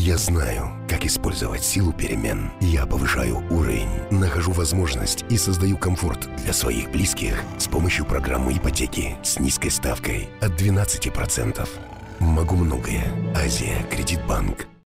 Я знаю, как использовать силу перемен. Я повышаю уровень, нахожу возможность и создаю комфорт для своих близких с помощью программы ипотеки с низкой ставкой от 12%. Могу многое. Азия Кредитбанк.